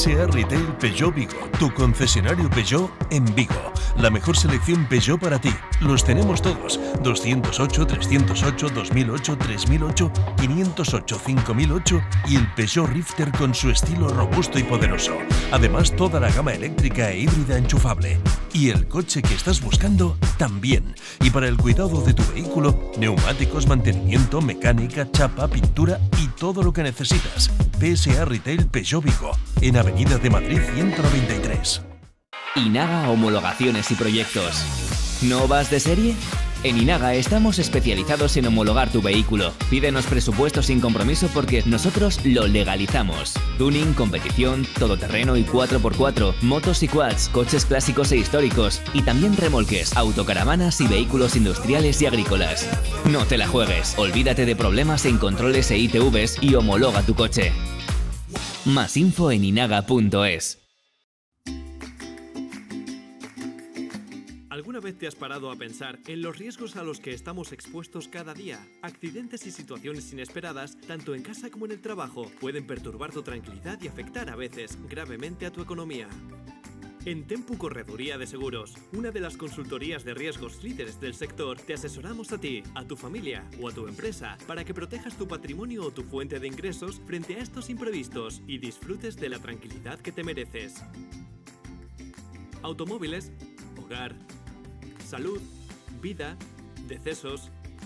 PSA Retail Peugeot Vigo, tu concesionario Peugeot en Vigo. La mejor selección Peugeot para ti. Los tenemos todos. 208, 308, 2008, 3008, 508, 5008 y el Peugeot Rifter con su estilo robusto y poderoso. Además, toda la gama eléctrica e híbrida enchufable. Y el coche que estás buscando también. Y para el cuidado de tu vehículo, neumáticos, mantenimiento, mecánica, chapa, pintura y todo lo que necesitas. PSA Retail Peugeot Vigo, en Avenida de Madrid 193. Inaga Homologaciones y Proyectos. ¿No vas de serie? En Inaga estamos especializados en homologar tu vehículo. Pídenos presupuesto sin compromiso porque nosotros lo legalizamos. Tuning, competición, todoterreno y 4x4, motos y quads, coches clásicos e históricos y también remolques, autocaravanas y vehículos industriales y agrícolas. No te la juegues, olvídate de problemas en controles e ITVs y homologa tu coche. Más info en inaga.es. ¿Alguna vez te has parado a pensar en los riesgos a los que estamos expuestos cada día? Accidentes y situaciones inesperadas, tanto en casa como en el trabajo, pueden perturbar tu tranquilidad y afectar a veces gravemente a tu economía. En Tempu Correduría de Seguros, una de las consultorías de riesgos líderes del sector, te asesoramos a ti, a tu familia o a tu empresa para que protejas tu patrimonio o tu fuente de ingresos frente a estos imprevistos y disfrutes de la tranquilidad que te mereces. Automóviles, hogar, salud, vida, decesos,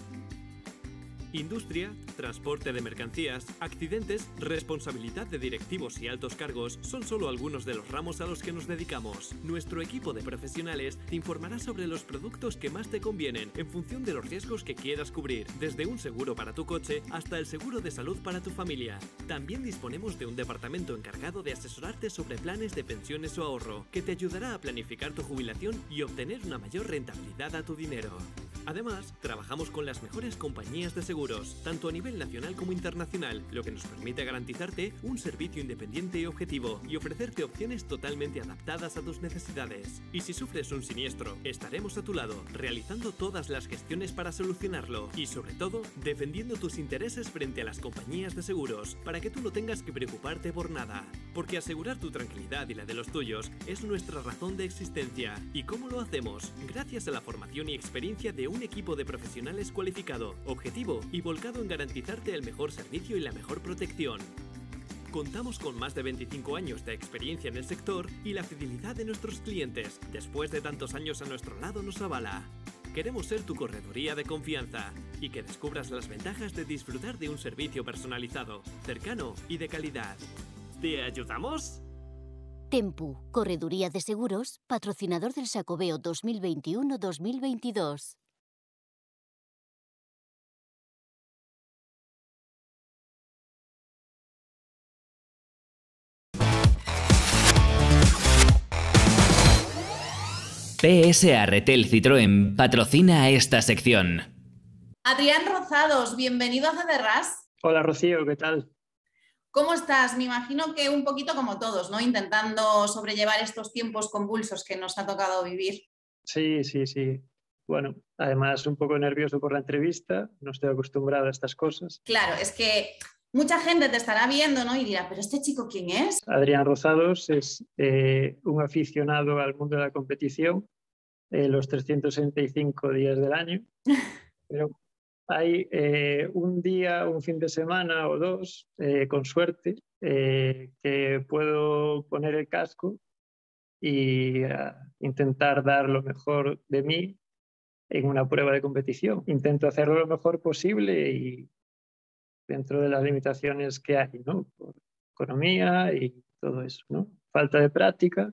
industria, transporte de mercancías, accidentes, responsabilidad de directivos y altos cargos son solo algunos de los ramos a los que nos dedicamos. Nuestro equipo de profesionales te informará sobre los productos que más te convienen en función de los riesgos que quieras cubrir, desde un seguro para tu coche hasta el seguro de salud para tu familia. También disponemos de un departamento encargado de asesorarte sobre planes de pensiones o ahorro, que te ayudará a planificar tu jubilación y obtener una mayor rentabilidad a tu dinero. Además, trabajamos con las mejores compañías de seguros, tanto a nivel nacional como internacional, lo que nos permite garantizarte un servicio independiente y objetivo y ofrecerte opciones totalmente adaptadas a tus necesidades. Y si sufres un siniestro, estaremos a tu lado, realizando todas las gestiones para solucionarlo y, sobre todo, defendiendo tus intereses frente a las compañías de seguros, para que tú no tengas que preocuparte por nada. Porque asegurar tu tranquilidad y la de los tuyos es nuestra razón de existencia. ¿Y cómo lo hacemos? Gracias a la formación y experiencia de un equipo de profesionales cualificado, objetivo y volcado en garantizarte el mejor servicio y la mejor protección. Contamos con más de 25 años de experiencia en el sector y la fidelidad de nuestros clientes, después de tantos años a nuestro lado, nos avala. Queremos ser tu correduría de confianza y que descubras las ventajas de disfrutar de un servicio personalizado, cercano y de calidad. ¿Te ayudamos? Tempu, Correduría de Seguros, patrocinador del Xacobeo 2021-2022. PSA Retail Citroën patrocina esta sección. Adrián Rozados, bienvenido a Cederras. Hola Rocío, ¿qué tal? ¿Cómo estás? Me imagino que un poquito como todos, ¿no? Intentando sobrellevar estos tiempos convulsos que nos ha tocado vivir. Sí. Bueno, además un poco nervioso por la entrevista, no estoy acostumbrado a estas cosas. Claro, es que mucha gente te estará viendo, ¿no? Y dirá, ¿pero este chico quién es? Adrián Rozados es un aficionado al mundo de la competición los 365 días del año, pero hay un día, un fin de semana o dos, con suerte, que puedo poner el casco y intentar dar lo mejor de mí en una prueba de competición. Intento hacerlo lo mejor posible y dentro de las limitaciones que hay, ¿no? Por economía y todo eso, ¿no? Falta de práctica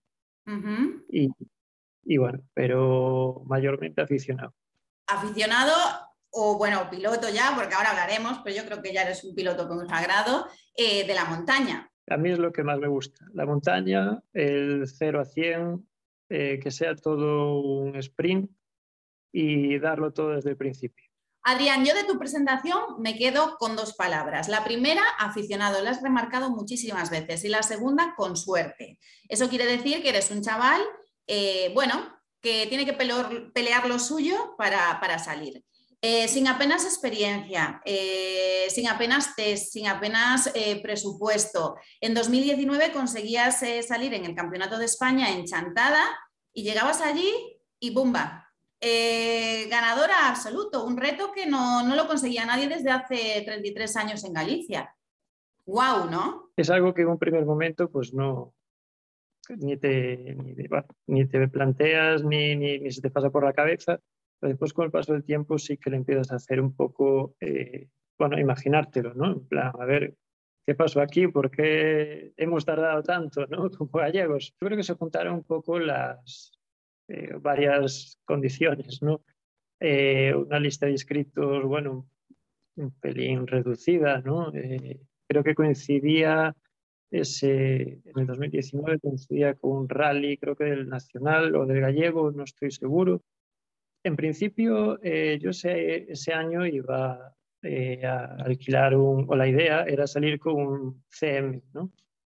y bueno, pero mayormente aficionado. Aficionado o, bueno, piloto ya, porque ahora hablaremos, pero yo creo que ya eres un piloto consagrado de la montaña. A mí es lo que más me gusta. La montaña, el 0 a 100, que sea todo un sprint y darlo todo desde el principio. Adrián, yo de tu presentación me quedo con dos palabras. La primera, aficionado, la has remarcado muchísimas veces. Y la segunda, con suerte. Eso quiere decir que eres un chaval, que tiene que pelear lo suyo para salir. Sin apenas experiencia, sin apenas test, sin apenas presupuesto. En 2019 conseguías salir en el Campeonato de España en chantada y llegabas allí y ¡bumba! Ganadora absoluto, un reto que no lo conseguía nadie desde hace 33 años en Galicia. ¡Guau!, ¿no? Es algo que en un primer momento pues no, ni te planteas ni se te pasa por la cabeza. Pero después, con el paso del tiempo, sí que le empiezas a hacer un poco, bueno, imaginártelo, ¿no? En plan, a ver, ¿qué pasó aquí? ¿Por qué hemos tardado tanto, ¿no? Como gallegos. Yo creo que se juntaron un poco las varias condiciones, ¿no? Una lista de inscritos, bueno, un pelín reducida, ¿no? Creo que coincidía en el 2019 coincidía con un rally, creo que del Nacional o del Gallego, no estoy seguro. En principio, yo ese año iba a alquilar o la idea era salir con un CM, ¿no?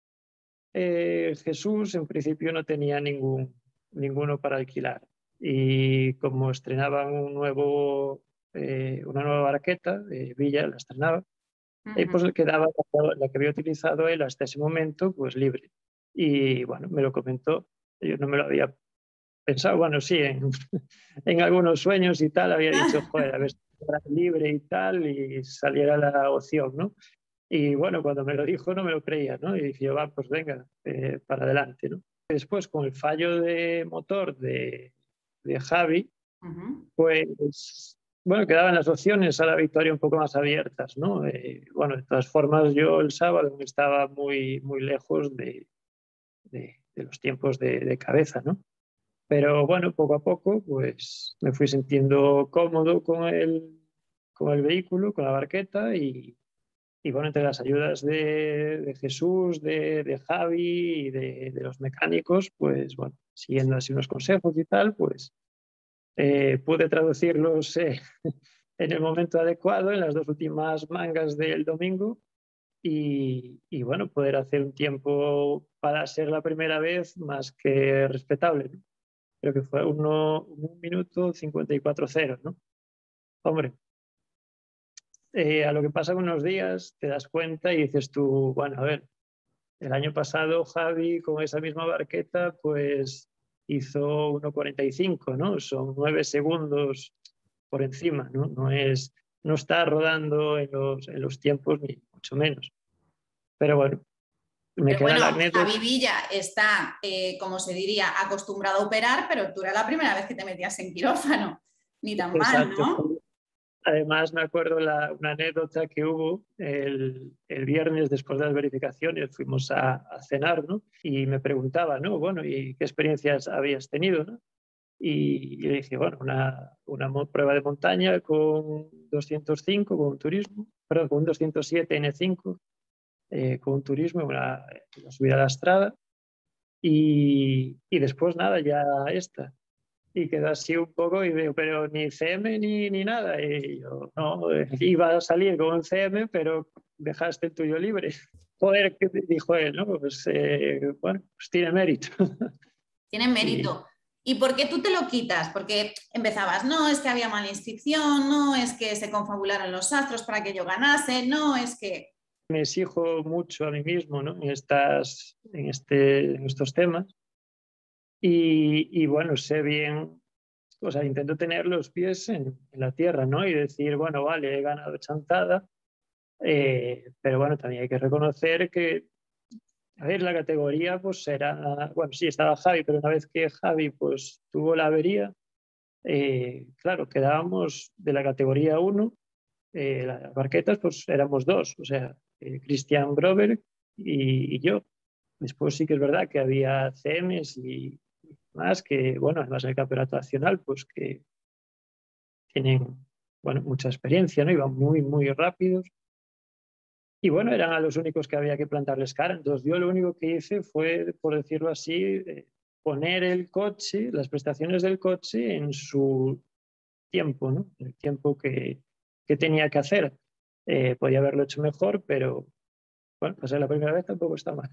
Jesús en principio no tenía ninguno para alquilar y como estrenaban una nueva barqueta, Villa la estrenaba, pues le quedaba la que había utilizado él hasta ese momento, pues libre. Y bueno, me lo comentó, yo no me lo había pensado, bueno, sí, en algunos sueños y tal, había dicho, joder, a ver si fuera libre y tal, y saliera la opción, ¿no? Y bueno, cuando me lo dijo no me lo creía, ¿no? Y dije, va, pues venga, para adelante, ¿no? Después, con el fallo de motor de Javi, pues, bueno, quedaban las opciones a la victoria un poco más abiertas, ¿no? Bueno, de todas formas, yo el sábado estaba muy, muy lejos de los tiempos de cabeza, ¿no? Pero bueno, poco a poco, pues me fui sintiendo cómodo con el vehículo, con la barqueta y bueno, entre las ayudas de Jesús, de Javi y de los mecánicos, pues bueno, siguiendo así unos consejos y tal, pues pude traducirlos en el momento adecuado, en las dos últimas mangas del domingo y bueno, poder hacer un tiempo para ser la primera vez más que respetable, ¿no? Creo que fue 1 minuto 54:0, ¿no? Hombre, a lo que pasan unos días te das cuenta y dices tú, bueno, a ver, el año pasado Javi con esa misma barqueta pues hizo 1:45, ¿no? Son 9 segundos por encima, ¿no? No está rodando en los tiempos ni mucho menos. Pero bueno, me Pero queda bueno, la anécdota. Javi Villa está, como se diría, acostumbrado a operar, pero tú era la primera vez que te metías en quirófano. Ni tan mal, ¿no? Además, me acuerdo una anécdota que hubo el viernes después de las verificaciones, fuimos a cenar, ¿no? Y me preguntaba, ¿no? Bueno, ¿y qué experiencias habías tenido, ¿no? Y le dije, bueno, una prueba de montaña con 205, con un turismo, perdón, con un 207 N5, con un turismo, una subida a la Estrada. Y después nada, ya esta. Y quedó así un poco y digo, pero ni CM ni nada. Y yo, no, iba a salir con un CM, pero dejaste el tuyo libre. Joder, ¿qué dijo él? ¿No? Pues bueno, pues tiene mérito. Tiene mérito. ¿Y por qué tú te lo quitas? Porque empezabas, no, es que había mala inscripción, no, es que se confabularon los astros para que yo ganase, no, es que... Me exijo mucho a mí mismo, ¿no? en estos temas. Y bueno, sé bien, o sea, intento tener los pies en la tierra, ¿no? Y decir, bueno, vale, he ganado chantada, pero bueno, también hay que reconocer que, a ver, la categoría pues era, bueno, sí, estaba Javi, pero una vez que Javi pues tuvo la avería, claro, quedábamos de la categoría 1, las barquetas pues éramos 2, o sea, Christian Grover y yo. Después sí que es verdad que había CMs y más que, bueno, además en el campeonato nacional, pues que tienen, bueno, mucha experiencia, ¿no? Iban muy, muy rápidos. Y bueno, eran a los únicos que había que plantarles cara. Entonces yo lo único que hice fue, por decirlo así, poner el coche, las prestaciones del coche en su tiempo, ¿no? El tiempo que tenía que hacer. Podía haberlo hecho mejor, pero bueno, pues la primera vez tampoco está mal.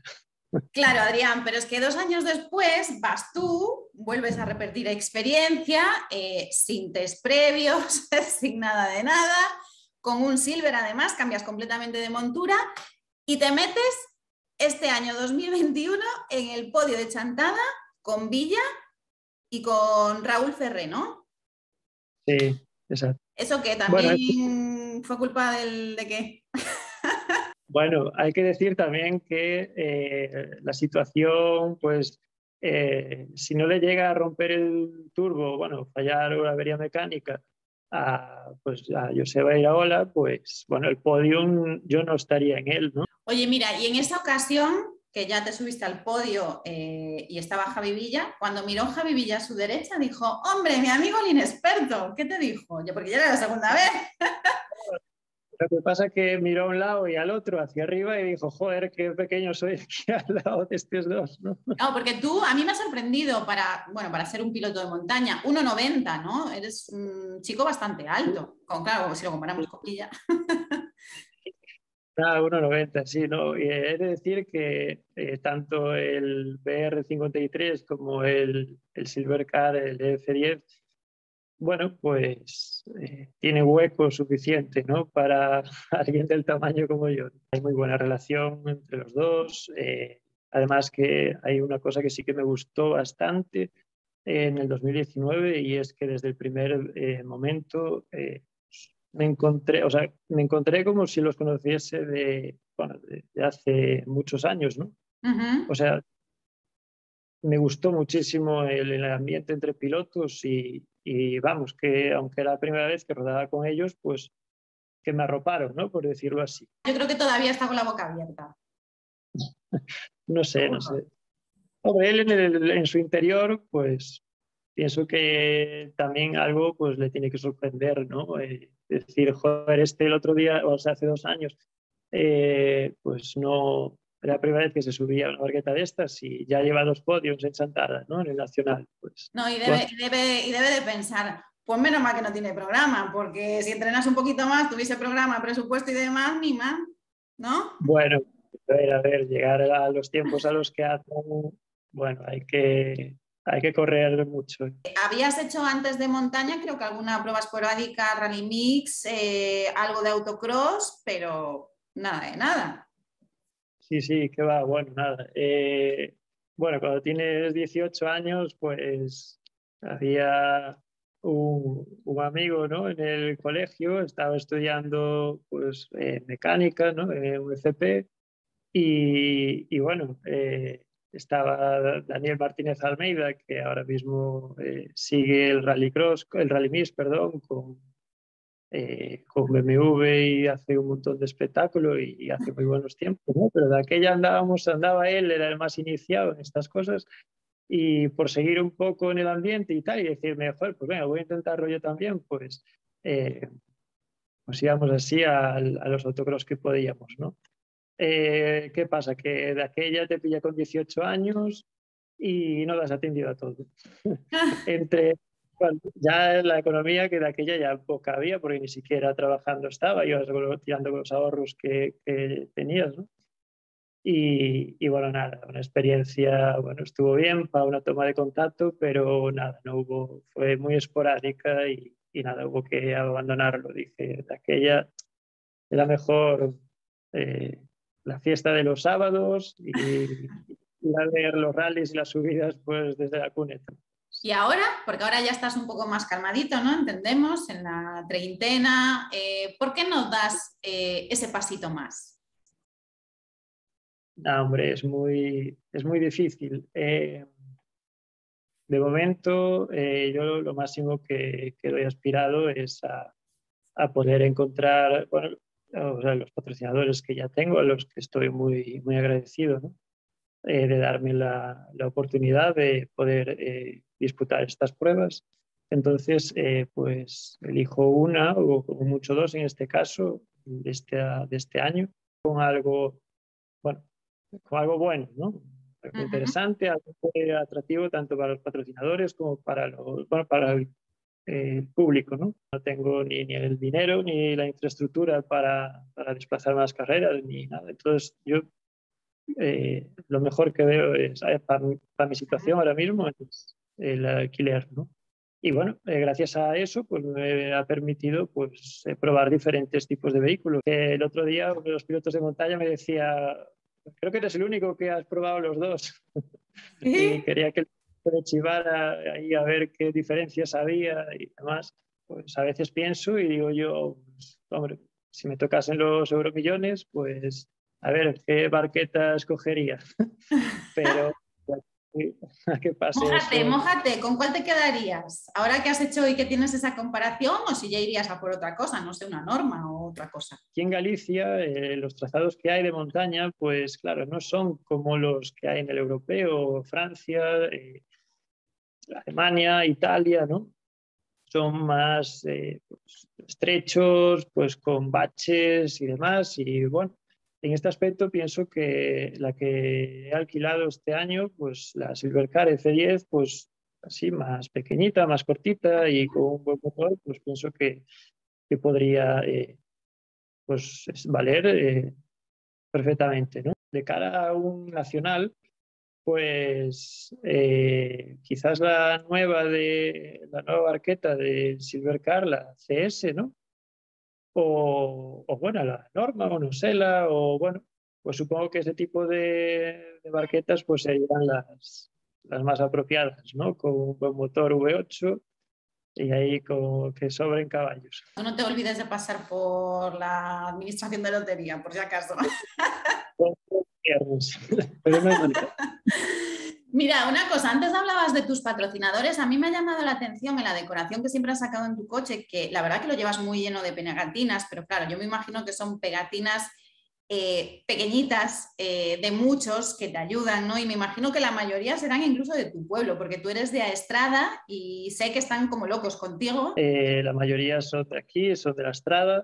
Claro, Adrián, pero es que 2 años después vas tú, vuelves a repetir experiencia, sin test previos, sin nada de nada, con un silver además, cambias completamente de montura y te metes este año 2021 en el podio de Chantada con Villa y con Raúl Ferré, ¿no? Sí, exacto. ¿Eso qué? Bueno, ¿También fue culpa de qué? bueno, hay que decir también que la situación, pues, si no le llega a romper el turbo, bueno, fallar una avería mecánica pues, a Joseba Iraola, pues, bueno, el podium yo no estaría en él, ¿no? Oye, mira, y en esa ocasión que ya te subiste al podio y estaba Javi Villa, cuando miró Javi Villa a su derecha dijo, hombre, mi amigo el inexperto, ¿qué te dijo? Yo, porque ya era la segunda vez. Lo que pasa es que miró a un lado y al otro, hacia arriba, y dijo, joder, qué pequeño soy aquí al lado de estos dos, ¿no? No, porque tú, a mí me ha sorprendido para ser un piloto de montaña, 1,90, ¿no? Eres un chico bastante alto, claro, si lo comparamos con Villa. Ah, 1,90, sí, ¿no? Y he de decir que tanto el BR-53 como el Silvercar, el F10, bueno, pues tiene hueco suficiente, ¿no? Para alguien del tamaño como yo. Hay muy buena relación entre los dos. Además que hay una cosa que sí que me gustó bastante en el 2019 y es que desde el primer momento me encontré como si los conociese bueno, de hace muchos años, ¿no? Uh-huh. O sea, me gustó muchísimo el ambiente entre pilotos y vamos, que aunque era la primera vez que rodaba con ellos, pues que me arroparon, ¿no? Por decirlo así. Yo creo que todavía está con la boca abierta. No sé, no sé. Hombre, él en su interior, pues pienso que también algo pues le tiene que sorprender, ¿no? Decir, joder, el otro día, o sea, hace 2 años, pues no, era la primera vez que se subía a una barqueta de estas y ya lleva 2 podios en Chantada, ¿no? En el Nacional, pues. No, Bueno, y debe de pensar, pues menos mal que no tiene programa, porque si entrenas un poquito más, tuviese programa, presupuesto y demás, ni más, ¿no? bueno, a ver, llegar a los tiempos a los que hacen, bueno, hay que correr mucho. Habías hecho antes de montaña, creo que alguna prueba esporádica, rally mix, algo de autocross, pero nada de nada. Sí, sí, que va, bueno, nada. Bueno, cuando tienes 18 años, pues había un amigo, ¿no? En el colegio, estaba estudiando pues mecánica, ¿no? Un FP y bueno, estaba Daniel Martínez Almeida, que ahora mismo sigue el Rallycross, el Rally Mix, perdón, con BMW y hace un montón de espectáculo y hace muy buenos tiempos, ¿no? Pero de aquella andaba él, era el más iniciado en estas cosas y por seguir un poco en el ambiente y tal y decirme, joder, pues venga, voy a intentarlo yo también, pues íbamos así a los autocross que podíamos, ¿no? ¿Qué pasa? Que de aquella te pilla con 18 años y no las has atendido a todo. Entre bueno, ya la economía que de aquella ya poca había, porque ni siquiera trabajando estaba, ibas tirando con los ahorros que tenías, ¿no? Y bueno, nada, una experiencia, bueno, estuvo bien para una toma de contacto, pero nada, no hubo, fue muy esporádica y nada, hubo que abandonarlo. Dije, de aquella era mejor la fiesta de los sábados y ir a ver los rallies y las subidas pues desde la cuneta. Y ahora, porque ahora ya estás un poco más calmadito, ¿no? Entendemos, en la treintena, ¿por qué no das ese pasito más? No, hombre, es muy difícil. De momento, yo lo máximo que doy aspirado es a poder encontrar, bueno, o sea, los patrocinadores que ya tengo, a los que estoy muy, muy agradecido, ¿no? De darme la oportunidad de poder disputar estas pruebas. Entonces, pues elijo una o como mucho dos en este caso, de este año, con algo, bueno, con algo bueno, ¿no? Algo interesante, algo atractivo tanto para los patrocinadores como para, bueno, para el público, ¿no? No tengo ni el dinero ni la infraestructura para desplazarme a las carreras ni nada. Entonces, yo lo mejor que veo es, para mi situación ahora mismo, es el alquiler, ¿no? Y bueno, gracias a eso pues me ha permitido pues, probar diferentes tipos de vehículos. El otro día uno de los pilotos de montaña me decía, creo que eres el único que has probado los dos. Y quería que le chivara ahí a ver qué diferencias había y demás. Pues a veces pienso y digo yo, pues, hombre, si me tocasen los euromillones, pues a ver qué barqueta escogería. Pero a que pase Mójate, eso. mójate, ¿con cuál te quedarías? Ahora que has hecho y que tienes esa comparación, o si ya irías a por otra cosa, no sé, una norma o otra cosa. Aquí en Galicia, los trazados que hay de montaña, pues claro, no son como los que hay en el europeo, Francia, Alemania, Italia, ¿no? Son más pues, estrechos, pues con baches y demás. Y bueno, en este aspecto pienso que la que he alquilado este año, pues la Silvercar F10, pues así más pequeñita, más cortita y con un buen motor, pues pienso que podría pues, valer perfectamente, ¿no? De cara a un nacional, pues quizás la nueva barqueta de Silvercar, la CS, ¿no? O bueno, la Norma o Nusela, o bueno, pues supongo que ese tipo de barquetas pues serían las más apropiadas, ¿no? Con un buen motor V8 y ahí con que sobren caballos. Tú no te olvides de pasar por la administración de lotería, por si acaso. Pero no hay manera. Mira, una cosa, antes hablabas de tus patrocinadores, a mí me ha llamado la atención en la decoración que siempre has sacado en tu coche, que la verdad que lo llevas muy lleno de pegatinas, pero claro, yo me imagino que son pegatinas pequeñitas de muchos que te ayudan, ¿no? Y me imagino que la mayoría serán incluso de tu pueblo, porque tú eres de Aestrada y sé que están como locos contigo. La mayoría son de aquí, son de la Estrada.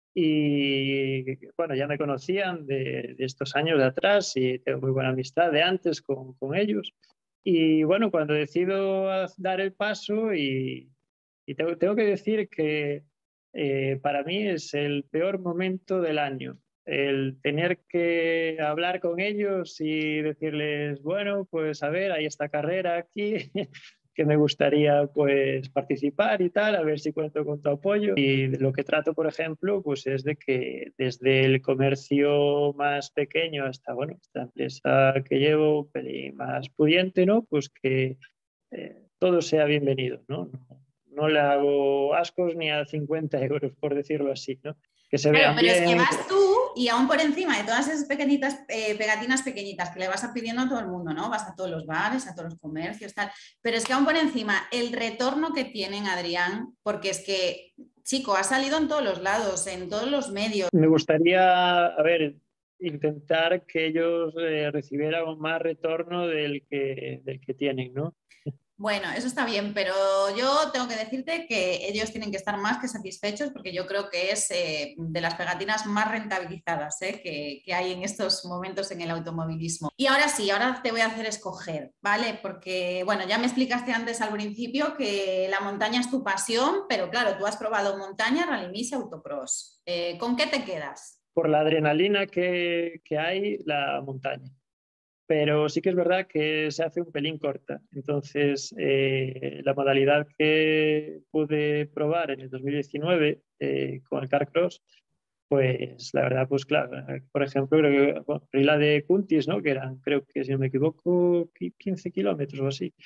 Y bueno, ya me conocían de estos años de atrás y tengo muy buena amistad de antes con ellos. Y bueno, cuando decido dar el paso y tengo que decir que para mí es el peor momento del año, el tener que hablar con ellos y decirles, bueno, pues a ver, hay esta carrera aquí que me gustaría pues participar y tal, a ver si cuento con tu apoyo. Y lo que trato, por ejemplo, pues es de que desde el comercio más pequeño hasta, bueno, esta empresa que llevo, un pelín más pudiente, ¿no? Pues que todo sea bienvenido, ¿no? No le hago ascos ni a 50 euros, por decirlo así, ¿no? Que se Claro, vean pero es que bien. vas tú y aún por encima de todas esas pequeñitas, pegatinas pequeñitas que le vas pidiendo a todo el mundo, ¿no? Vas a todos los bares, a todos los comercios, tal. Pero es que aún por encima, el retorno que tienen, Adrián, porque es que, chico, ha salido en todos los lados, en todos los medios. Me gustaría, a ver, intentar que ellos recibieran más retorno del que tienen, ¿no? Bueno, eso está bien, pero yo tengo que decirte que ellos tienen que estar más que satisfechos porque yo creo que es de las pegatinas más rentabilizadas que hay en estos momentos en el automovilismo. Y ahora sí, ahora te voy a hacer escoger, ¿vale? Porque, bueno, ya me explicaste antes al principio que la montaña es tu pasión, pero claro, tú has probado montaña, rally mix y autocross. ¿Con qué te quedas? Por la adrenalina que hay, la montaña. Pero sí que es verdad que se hace un pelín corta. Entonces, la modalidad que pude probar en el 2019 con el Carcross, pues la verdad, pues claro, por ejemplo, creo que bueno, la de Cuntis, ¿no? Que eran, creo que si no me equivoco, 15 kilómetros o así,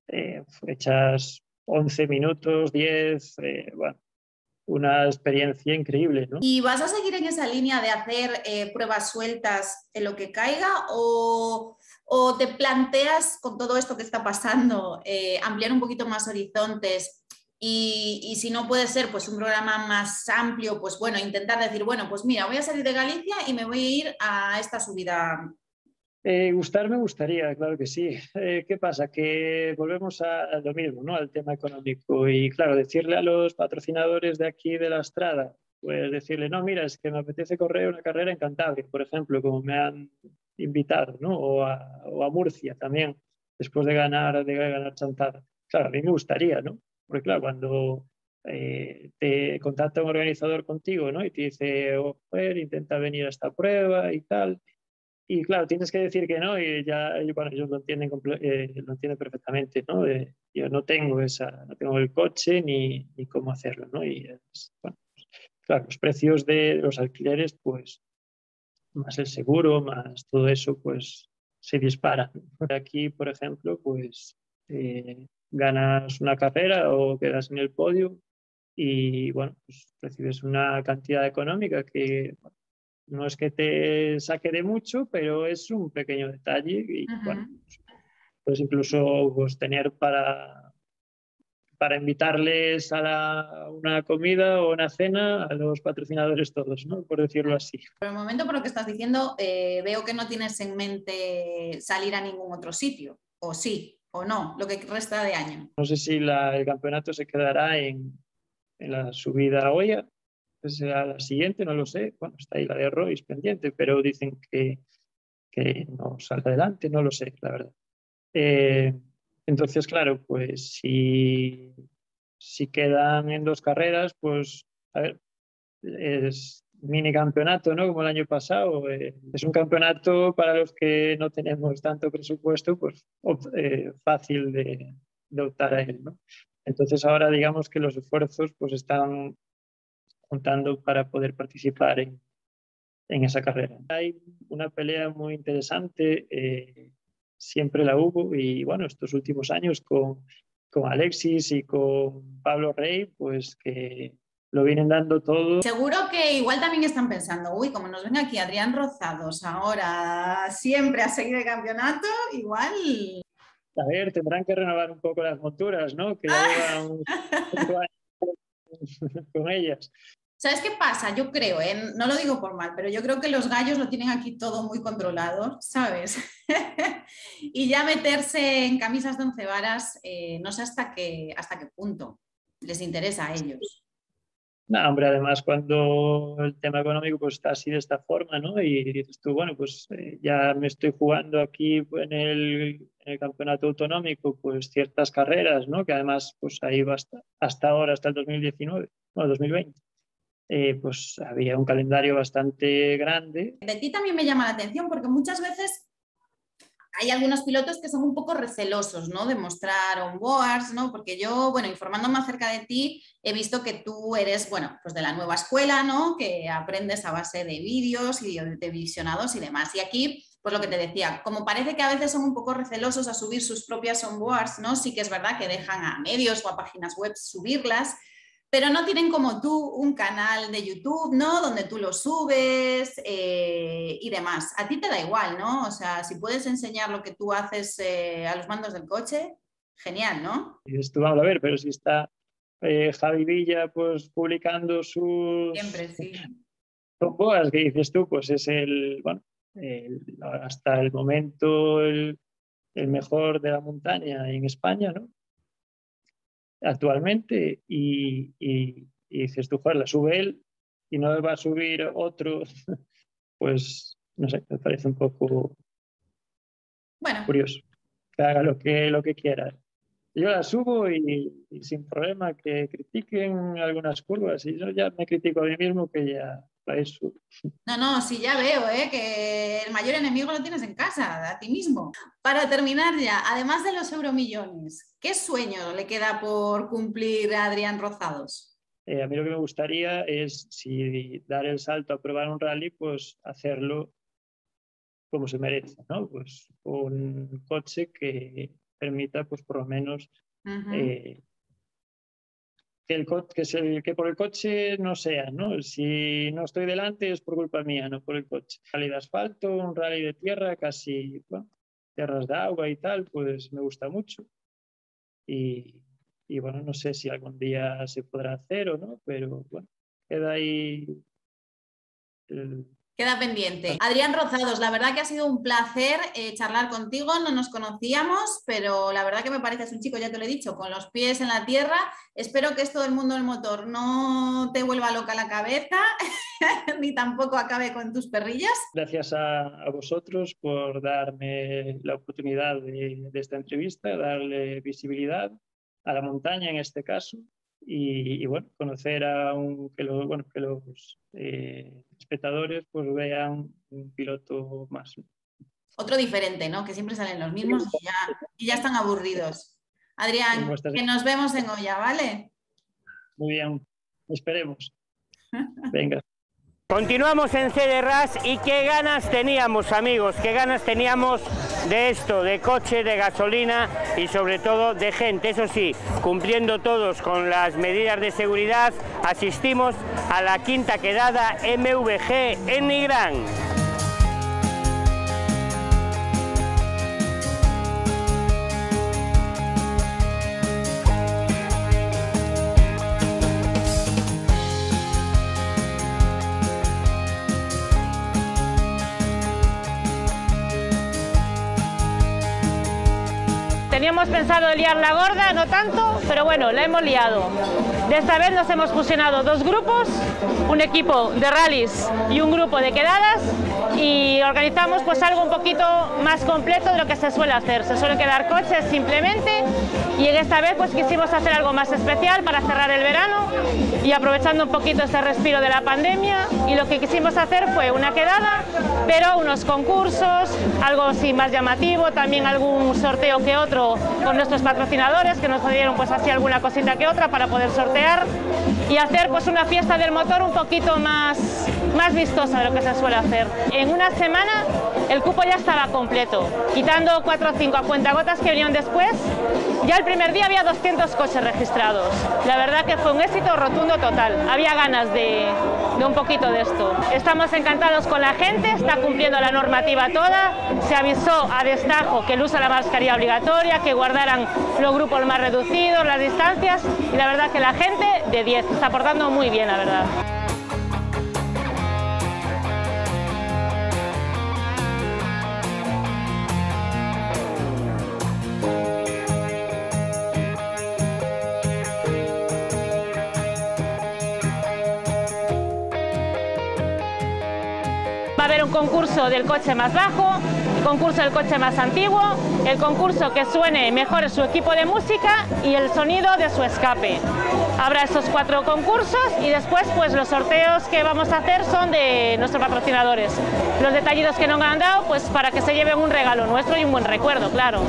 hechas 11 minutos, 10, bueno, una experiencia increíble, ¿no? ¿Y vas a seguir en esa línea de hacer pruebas sueltas en lo que caiga o te planteas con todo esto que está pasando ampliar un poquito más horizontes y si no puede ser pues un programa más amplio, pues bueno, intentar decir, bueno, pues mira, voy a salir de Galicia y me voy a ir a esta subida? Gustar me gustaría, claro que sí. ¿Qué pasa? Que volvemos a lo mismo, ¿no? Al tema económico. Y claro, decirle a los patrocinadores de aquí de la Estrada, pues decirle, no, mira, es que me apetece correr una carrera en Cantabria, por ejemplo, como me han invitado, ¿no? O a Murcia también, después de ganar Chantada. Claro, a mí me gustaría, ¿no? Porque claro, cuando te contacta un organizador contigo, ¿no? Y te dice, oh, pues, intenta venir a esta prueba y tal. Y claro, tienes que decir que no y ya, bueno, ellos lo entienden perfectamente, ¿no? Yo no tengo no tengo el coche ni cómo hacerlo, ¿no? Y bueno, claro, los precios de los alquileres, pues más el seguro, más todo eso, pues se dispara. Aquí, por ejemplo, pues ganas una carrera o quedas en el podio y bueno, pues recibes una cantidad económica que bueno, no es que te saque de mucho, pero es un pequeño detalle y bueno, Ujú. pues incluso pues, tener para invitarles a una comida o una cena a los patrocinadores todos, ¿no? Por decirlo así. Por el momento, por lo que estás diciendo, veo que no tienes en mente salir a ningún otro sitio, o sí, o no, lo que resta de año. No sé si el campeonato se quedará en la subida a Oya, que será la siguiente, no lo sé. Bueno, está ahí la de Royce pendiente, pero dicen que no saldrá adelante, no lo sé, la verdad. Eh, entonces, claro, pues si quedan en 2 carreras, pues a ver, es mini campeonato, ¿no? Como el año pasado. Es un campeonato para los que no tenemos tanto presupuesto, pues fácil de optar a él, ¿no? Entonces ahora digamos que los esfuerzos pues están juntando para poder participar en esa carrera. Hay una pelea muy interesante, siempre la hubo y bueno, estos últimos años con Alexis y con Pablo Rey, pues que lo vienen dando todo. Seguro que igual también están pensando, uy, como nos ven aquí Adrián Rozados ahora siempre a seguir el campeonato, igual... A ver, tendrán que renovar un poco las monturas, ¿no? Que ya llevan 5 años con ellas. ¿Sabes qué pasa? Yo creo, no lo digo por mal, pero yo creo que los gallos lo tienen aquí todo muy controlado, ¿sabes? Y ya meterse en camisas de 11 varas, no sé hasta qué punto les interesa a ellos. No, hombre, además cuando el tema económico pues está así de esta forma, ¿no? Y dices tú, bueno, pues ya me estoy jugando aquí en el campeonato autonómico pues ciertas carreras, ¿no? Que además pues ahí va hasta ahora, hasta el 2019, bueno, 2020. Pues había un calendario bastante grande. De ti también me llama la atención porque muchas veces hay algunos pilotos que son un poco recelosos, ¿no? De mostrar onboards, ¿no? Porque yo, bueno, informándome acerca de ti, he visto que tú eres, bueno, pues de la nueva escuela, ¿no? Que aprendes a base de vídeos y de visionados y demás. Y aquí, pues lo que te decía, como parece que a veces son un poco recelosos a subir sus propias onboards, ¿no? Sí que es verdad que dejan a medios o a páginas web subirlas, pero no tienen como tú un canal de YouTube, ¿no? Donde tú lo subes y demás. A ti te da igual, ¿no? O sea, si puedes enseñar lo que tú haces a los mandos del coche, genial, ¿no? Y dices tú, vamos a ver, pero si está Javi Villa pues publicando Siempre, sus sí. boas, que dices tú, pues es bueno, hasta el momento el mejor de la montaña en España, ¿no? Actualmente, y dices tú, joder, la sube él y no va a subir otro, pues no sé, me parece un poco Bueno, curioso. Que haga lo que quiera. Yo la subo y sin problema que critiquen algunas curvas y yo ya me critico a mí mismo que ya para eso. no, sí, ya veo, que el mayor enemigo lo tienes en casa, a ti mismo. Para terminar ya, además de los euromillones, ¿qué sueño le queda por cumplir a Adrián Rozados? A mí lo que me gustaría es, si dar el salto a probar un rally, pues hacerlo como se merece, ¿no? Pues un coche que permita, pues por lo menos, eh, que por el coche no sea, ¿no? Si no estoy delante es por culpa mía, no por el coche. Rally de asfalto, un rally de tierra, casi, bueno, tierras de agua y tal, pues me gusta mucho. Y, y bueno, no sé si algún día se podrá hacer o no, pero bueno, queda ahí el... Queda pendiente. Adrián Rozados, la verdad que ha sido un placer charlar contigo, no nos conocíamos, pero la verdad que me pareces un chico, ya te lo he dicho, con los pies en la tierra. Espero que esto del mundo del motor no te vuelva loca la cabeza, ni tampoco acabe con tus perrillas. Gracias a vosotros por darme la oportunidad de esta entrevista, darle visibilidad a la montaña en este caso y bueno, conocer bueno, que los espectadores pues vean un piloto más. otro diferente, ¿no? Que siempre salen los mismos y ya están aburridos. Adrián, que nos vemos en Oya, ¿vale? Muy bien, esperemos. Venga. Continuamos en CDRAS y qué ganas teníamos, amigos, qué ganas teníamos de esto, de coche, de gasolina y sobre todo de gente. Eso sí, cumpliendo todos con las medidas de seguridad, asistimos a la quinta quedada MVG en Nigrán. Teníamos pensado liar la gorda, no tanto, pero bueno, la hemos liado. De esta vez nos hemos fusionado dos grupos, un equipo de rallies y un grupo de quedadas, y organizamos pues algo un poquito más completo de lo que se suele hacer. Se suelen quedar coches simplemente, y en esta vez pues quisimos hacer algo más especial para cerrar el verano y aprovechando un poquito ese respiro de la pandemia, y lo que quisimos hacer fue una quedada, pero unos concursos, algo así más llamativo, también algún sorteo que otro con nuestros patrocinadores que nos dieron pues así alguna cosita que otra para poder sortear y hacer pues una fiesta del motor un poquito más vistosa de lo que se suele hacer. En una semana el cupo ya estaba completo, quitando 4 o 5 a cuentagotas que vinieron después. Ya el primer día había 200 coches registrados. La verdad que fue un éxito rotundo total. Había ganas de un poquito de esto. Estamos encantados con la gente, está cumpliendo la normativa toda. Se avisó a destajo que el uso de la mascarilla obligatoria, que guardaran los grupos más reducidos, las distancias, y la verdad que la gente de 10 está portando muy bien, la verdad. Va a haber un concurso del coche más bajo, el concurso del coche más antiguo, el concurso que suene mejor su equipo de música y el sonido de su escape. Habrá esos 4 concursos y después pues los sorteos que vamos a hacer son de nuestros patrocinadores. Los detallitos que nos han dado pues para que se lleven un regalo nuestro y un buen recuerdo, claro.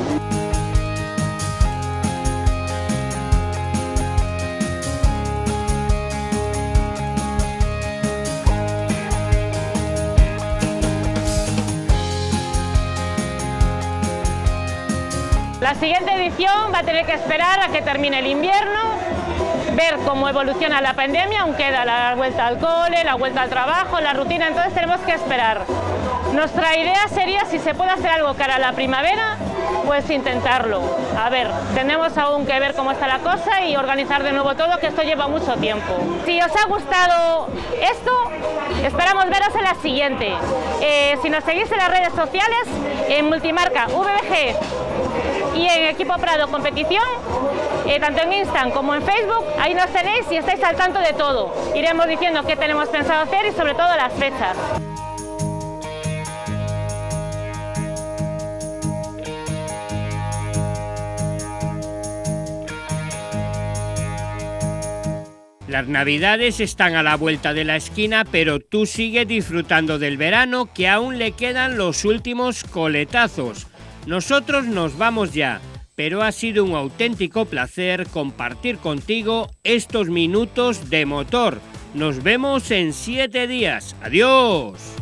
La siguiente edición va a tener que esperar a que termine el invierno, ver cómo evoluciona la pandemia, aún queda la vuelta al cole, la vuelta al trabajo, la rutina, entonces tenemos que esperar. Nuestra idea sería, si se puede hacer algo cara a la primavera, pues intentarlo. A ver, tenemos aún que ver cómo está la cosa y organizar de nuevo todo, que esto lleva mucho tiempo. Si os ha gustado esto, esperamos veros en la siguiente. Si nos seguís en las redes sociales, en Multimarca VBG y en Equipo Prado Competición, tanto en Instagram como en Facebook, ahí nos tenéis y estáis al tanto de todo. Iremos diciendo qué tenemos pensado hacer y sobre todo las fechas. Las navidades están a la vuelta de la esquina, pero tú sigues disfrutando del verano, que aún le quedan los últimos coletazos. Nosotros nos vamos ya, pero ha sido un auténtico placer compartir contigo estos minutos de motor. Nos vemos en 7 días. ¡Adiós!